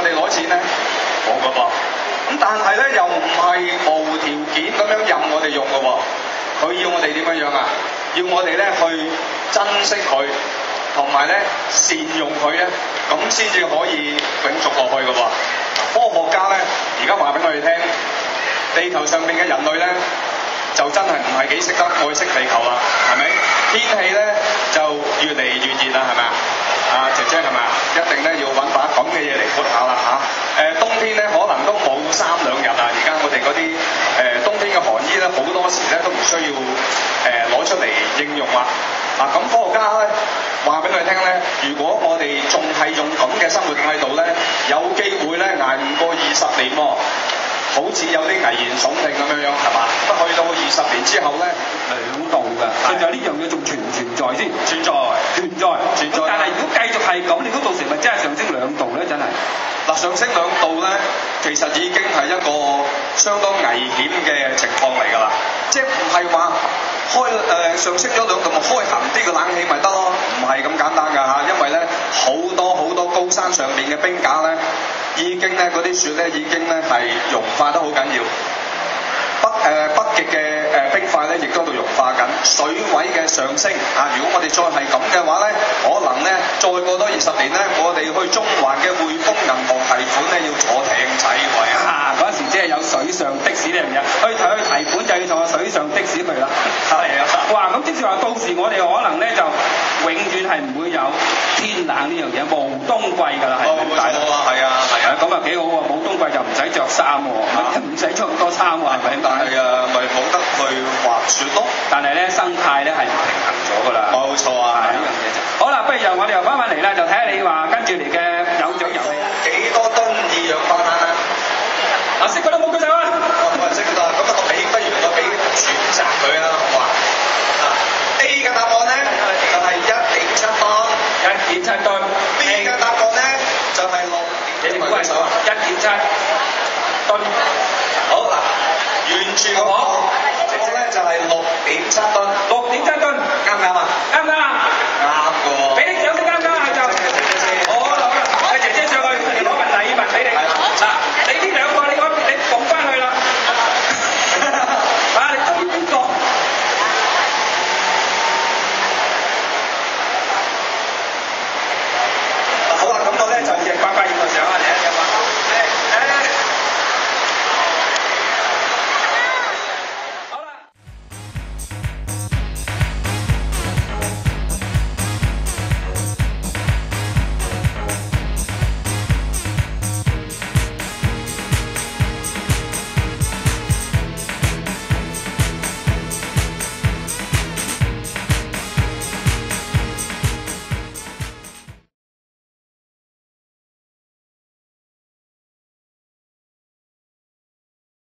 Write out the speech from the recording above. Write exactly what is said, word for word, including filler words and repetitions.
哋攞錢咧？冇噶噃。咁但係咧又唔係無條件咁樣任我哋用噶喎。佢要我哋點樣樣啊？要我哋咧去珍惜佢，同埋咧善用佢咧，咁先至可以永續落去噶喎。科學家咧而家話俾我哋聽，地球上面嘅人類咧就真係唔係幾識得愛惜地球啦，係咪？天氣咧就越嚟越熱啦，係咪啊？啊姐姐係咪啊？一定咧要揾把咁嘅嘢嚟潑下啦嚇。誒、啊、冬天咧可能都冇三兩日啊！而家我哋嗰啲誒冬天嘅寒衣咧，好多時咧都唔需要誒攞、呃、出嚟應用啦。嗱、啊、咁科學家咧話俾佢聽咧，如果我哋仲係用咁嘅生活態度咧，有機會咧捱唔過二十年喎、哦。好似有啲危言聳聽咁樣樣係嘛？不去到二十年之後咧，兩度㗎。 現在呢樣嘢仲存唔存在先？ 存在，存在，存在。 但係如果繼續係咁，你嗰到時咪真係上升兩度咧？真係。 嗱，上升兩度咧，其實已經係一個相當危險嘅情況嚟㗎啦。即係唔係話開誒、呃、上升咗兩度咪開行啲個冷氣咪得咯？唔係咁簡單㗎嚇，因為咧好多好多高山上面嘅冰架咧。已經咧嗰啲雪咧已經咧係融化得好緊要，北誒、呃、北極嘅誒冰塊咧亦都喺度融化緊，水位嘅上升啊！如果我哋再係咁嘅話咧，可能咧再過多二十年咧，我哋去中環嘅匯豐銀行提款咧要坐艇仔位啊！嗰陣時即係有水上的士呢樣嘢，去提去提款就要坐水上的士去啦。係啊！哇！咁即係話到時我哋可能咧就永遠係唔會有天冷呢樣嘢，冇冬季㗎啦，係咪？ 冇錯啊，係啊，係啊， 咁啊幾好喎！冇冬季就唔使着衫喎，唔使着咁多衫喎，係咪？ 但係啊，咪冇得去滑雪咯。 但係咧生態咧係唔平衡咗㗎啦。 冇錯啊， 係呢樣嘢就。好啦，不如由我哋又翻返嚟啦，就睇下你話跟住嚟嘅有獎遊戲幾多噸二氧化碳啊？ 啊，識嗰都冇舉手啊！ 冇人識㗎，咁啊我俾不如我俾選擇佢啊，好嘛？啊 A 嘅答案咧就係一點七噸， 一點七噸。 B 嘅答案咧就係六。 你哋舉手啊！一點七噸。 好嗱，沿住個網，直接咧就係六點七噸。 六點七噸， 啱唔啱啊？ 啱唔啱啊？